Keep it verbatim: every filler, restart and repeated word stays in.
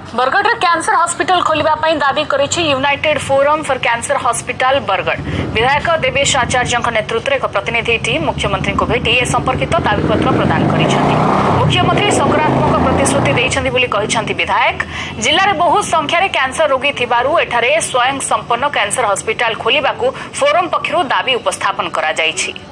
Bargarh cancer hospital खोलिबा पई दाबी करिछि united forum for cancer hospital Bargarh. विधायक देवेश आचार्य नेतृत्व एक प्रतिनिधि टीम मुख्यमंत्री को भेटी ए संपर्कित दाबीपत्र प्रदान करिसेंति। मुख्यमंत्री सकारात्मक प्रतिश्रुति देइछन्ति बोली कहिसेंति विधायक। जिल्ला रे बहु संख्यारे कैंसर रोगी थिबारु एठारे स्वयं संपन्न कैंसर हॉस्पिटल खोलिबाकू फोरम पक्षरु दाबी उपस्थापन करा जाइछि।